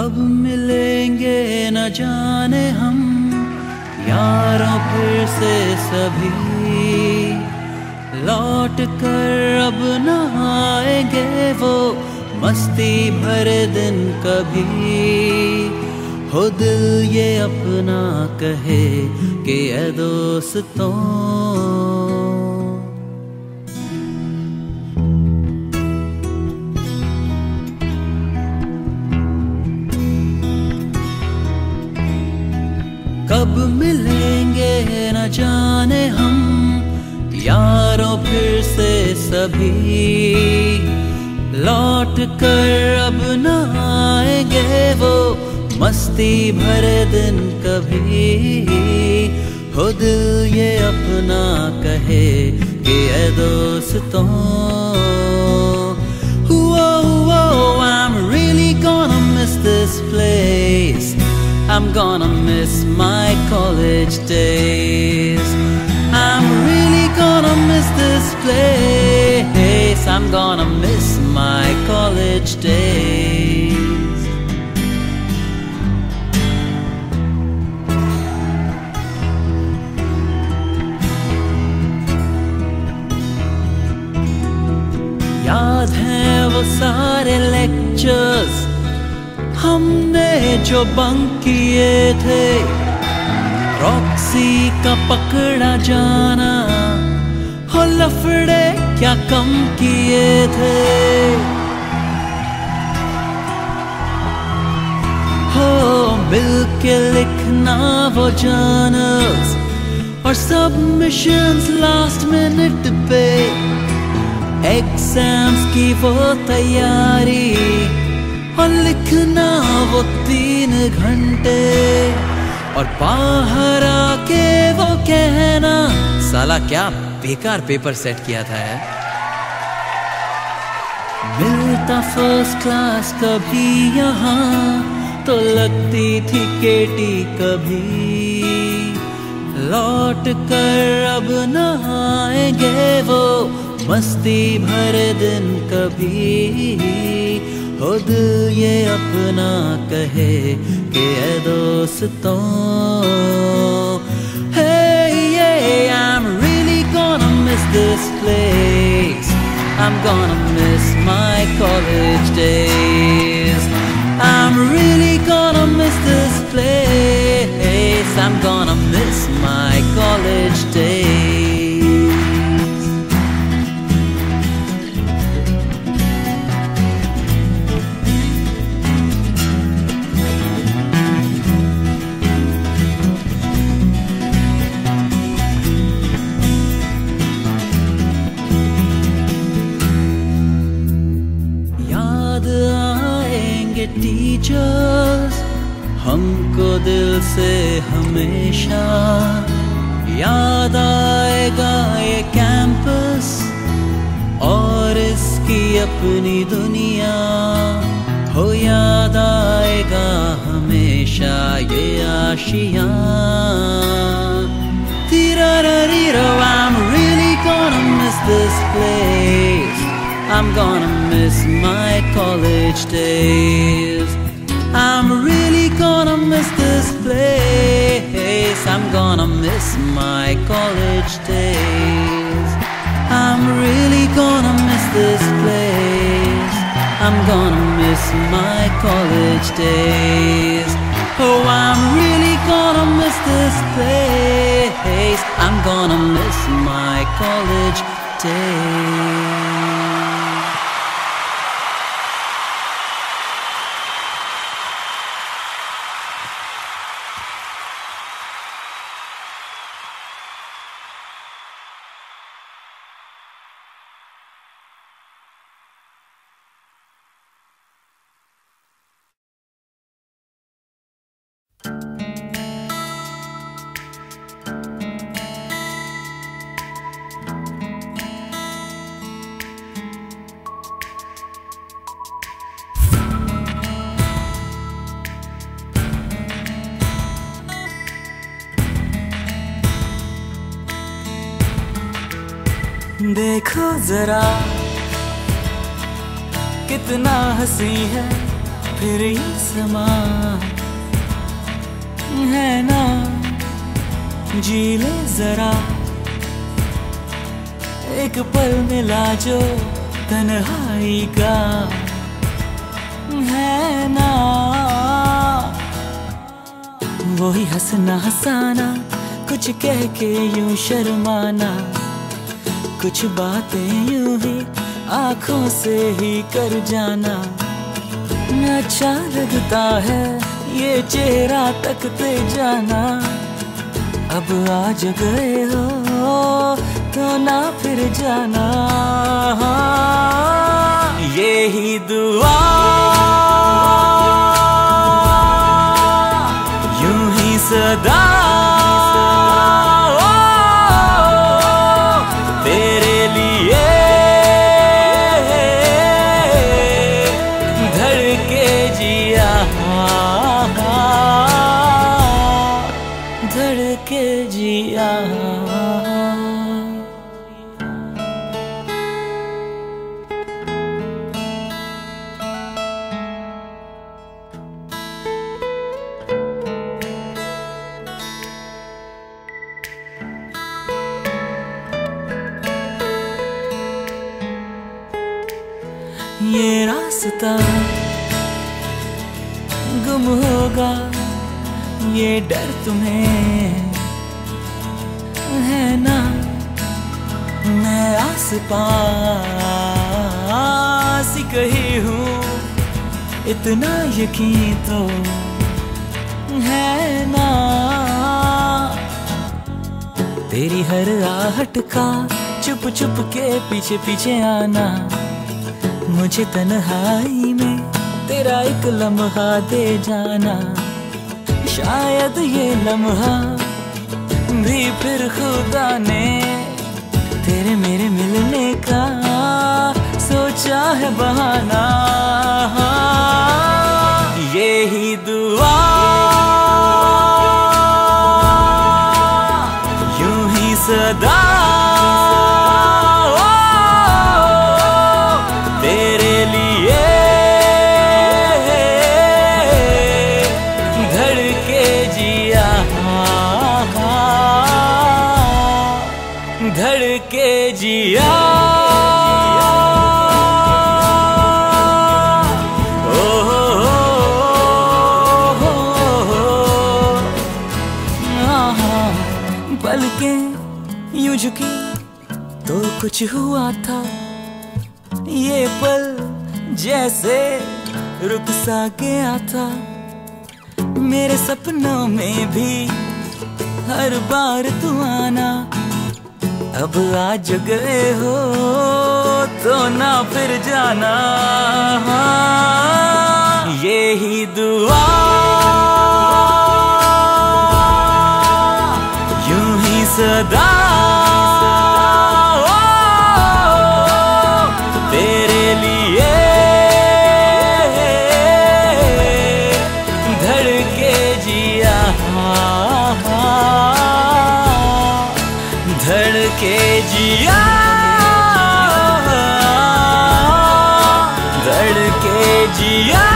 कब मिलेंगे न जाने हम यारों फिर से सभी, लौट कर अब न आएंगे वो मस्ती भरे दिन कभी। हो दिल ये अपना कहे कि ऐ दोस्तों, कब मिलेंगे न जाने हम यारों फिर से सभी, लौट कर अब न आएंगे वो मस्ती भरे दिन कभी। हो दिल ये अपना कहे कि ऐ दोस्तों, I'm really gonna miss this place, I'm gonna miss my college days. I'm really gonna miss this place, I'm gonna miss my college days. याद हैं वो सारे लेक्चर्स हमने जो बंक किए थे, रॉक्सी का पकड़ा जाना, हो लफड़े क्या कम किए थे। हो मिल के लिखना वो जर्नल्स और सबमिशंस लास्ट मिनट पे, एग्जाम्स की वो तैयारी और लिखना वो 3 घंटे, और बाहर आके वो कहना साला क्या बेकार पेपर सेट किया था यार। मिलता फर्स्ट क्लास कभी यहाँ तो लगती थी केटी कभी, लौट कर अब न आएंगे वो मस्ती भरे दिन कभी। हो दिल ये अपना कहे कि ऐ दोस्तों, hey yeah, I'm really gonna miss this place, I'm gonna miss my college days. I'm really gonna miss this place, I'm gonna miss my college days. Teachers हमको दिल से हमेशा याद आएगा ये कैंपस और इसकी अपनी दुनिया, हो याद आएगा हमेशा ये आशियाँ। I'm really gonna miss this place, I'm gonna miss my college days. I'm really gonna miss this place, I'm gonna miss my college days. I'm really gonna miss this place, I'm gonna miss my college days. Oh, I'm really gonna miss this place, I'm gonna miss my college days. देखो जरा कितना हंसी है फिर ये समा है ना, जी ले जरा एक पल मिला जो तन्हाई का है ना। वही हंसना हंसाना, कुछ कह के यूं शर्माना, कुछ बातें यूं ही आंखों से ही कर जाना। अच्छा लगता है ये चेहरा तकते जाना, अब आज गए हो तो ना फिर जाना। यही दुआ यूं ही सदा तेरे लिए धड़के जिया, धड़के जिया। ये रास्ता गुम होगा, ये डर तुम्हें है ना। मैं आस पास ही कहीं हूँ, इतना यकीन तो है ना। तेरी हर आहट का चुप चुप के पीछे पीछे आना, मुझे तन्हाई में तेरा एक लम्हा दे जाना। शायद ये लम्हा भी फिर खुदा ने तेरे मेरे मिलने का सोचा है बहाना। यही दुआ यूं ही सदा तेरे लिए धड़के जिया, धड़के जिया। ओ पलकें यूं झुकी तो कुछ हुआ था, ये पल जैसे रुक सा गया था। मेरे सपनों में भी हर बार तू आना, अब आज गए हो तो ना फिर जाना। यही दुआ यूं ही सदा तेरे लिए धड़के जिया, धड़के जिया, धड़के जिया।